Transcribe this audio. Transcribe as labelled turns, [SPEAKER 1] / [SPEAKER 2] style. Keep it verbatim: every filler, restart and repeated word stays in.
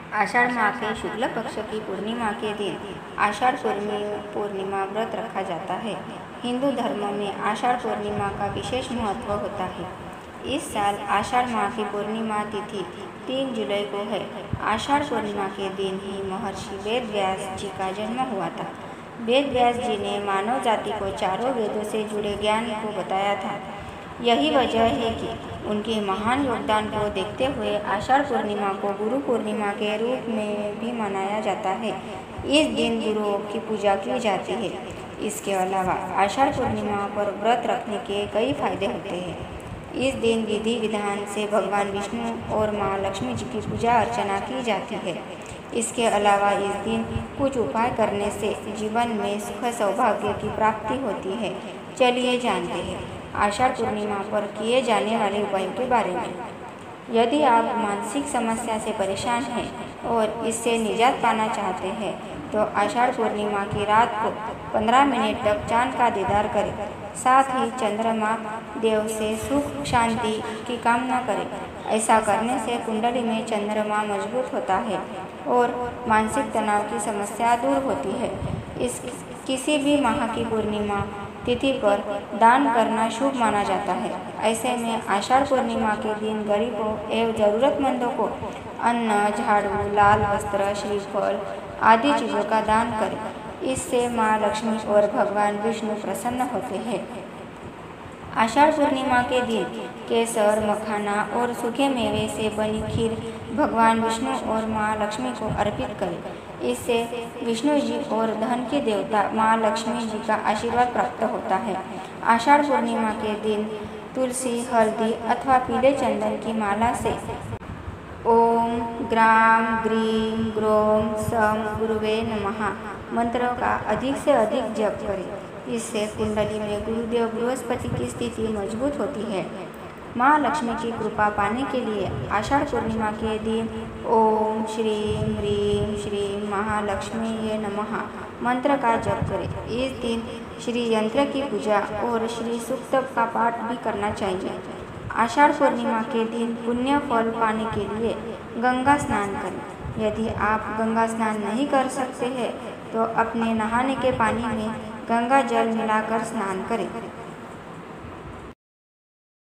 [SPEAKER 1] आषाढ़ माह के शुक्ल पक्ष की पूर्णिमा के दिन आषाढ़ पूर्णिमा व्रत रखा जाता है। हिंदू धर्म में आषाढ़ पूर्णिमा का विशेष महत्व होता है। इस साल आषाढ़ माह की पूर्णिमा तिथि तीन जुलाई को है। आषाढ़ पूर्णिमा के दिन ही महर्षि वेद व्यास जी का जन्म हुआ था। वेद व्यास जी ने मानव जाति को चारों वेदों से जुड़े ज्ञान को बताया था। यही वजह है कि उनके महान योगदान को देखते हुए आषाढ़ पूर्णिमा को गुरु पूर्णिमा के रूप में भी मनाया जाता है। इस दिन गुरुओं की पूजा की जाती है। इसके अलावा आषाढ़ पूर्णिमा पर व्रत रखने के कई फायदे होते हैं। इस दिन विधि विधान से भगवान विष्णु और माँ लक्ष्मी जी की पूजा अर्चना की जाती है। इसके अलावा इस दिन कुछ उपाय करने से जीवन में सुख सौभाग्य की प्राप्ति होती है। चलिए जानते हैं आषाढ़ पूर्णिमा पर किए जाने वाले उपायों के बारे में। यदि आप मानसिक समस्या से परेशान हैं और इससे निजात पाना चाहते हैं तो आषाढ़ पूर्णिमा की रात को पंद्रह मिनट तक चांद का दीदार करें। साथ ही चंद्रमा देव से सुख शांति की कामना करें। ऐसा करने से कुंडली में चंद्रमा मजबूत होता है और मानसिक तनाव की समस्या दूर होती है। इस किसी भी माह की पूर्णिमा तिथि पर दान करना शुभ माना जाता है। ऐसे में आषाढ़ पूर्णिमा के दिन गरीबों एवं जरूरतमंदों को अन्न, झाड़ू, लाल वस्त्र, श्रीफल आदि चीज़ों का दान करें। इससे माँ लक्ष्मी और भगवान विष्णु प्रसन्न होते हैं। आषाढ़ पूर्णिमा के दिन केसर, मखाना और सूखे मेवे से बनी खीर भगवान विष्णु और माँ लक्ष्मी को अर्पित करें। इससे विष्णु जी और धन की देवता माँ लक्ष्मी जी का आशीर्वाद प्राप्त होता है। आषाढ़ पूर्णिमा के दिन तुलसी, हल्दी अथवा पीले चंदन की माला से ओम ग्राम ग्रीम ग्रोम सम गुरुवे नमः मंत्रों का अधिक से अधिक जप करें। इससे कुंडली में गुरुदेव बृहस्पति की स्थिति मजबूत होती है। माँ लक्ष्मी की कृपा पाने के लिए आषाढ़ पूर्णिमा के दिन ओम श्रीम ह्रीम श्रीम महालक्ष्मी नमः मंत्र का जप करें। इस दिन श्री यंत्र की पूजा और श्री सूक्त का पाठ भी करना चाहिए। आषाढ़ पूर्णिमा के दिन पुण्य फल पाने के लिए गंगा स्नान करें। यदि आप गंगा स्नान नहीं कर सकते हैं तो अपने नहाने के पानी में गंगा जल मिलाकर स्नान करें।